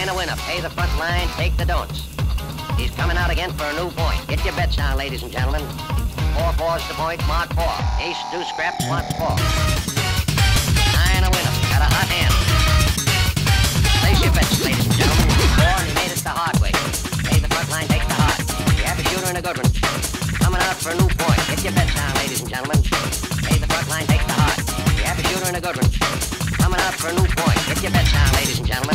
a winner. Pay the front line, take the don'ts. He's coming out again for a new point. Get your bets down, ladies and gentlemen. 4-4's the point, mark 4. Ace, deuce, scraps, wants 4. 9 a winner. Got a hot hand. Place your bets, ladies and gentlemen. 4, and he made it the hard way. Pay the front line, take the hard. You have a shooter and a good one. Coming out for a new point. Get your bets down, ladies and gentlemen. Pay the front line, take the hard. You have a shooter and a good one. Coming out for a new point. Get your bets down, ladies and gentlemen.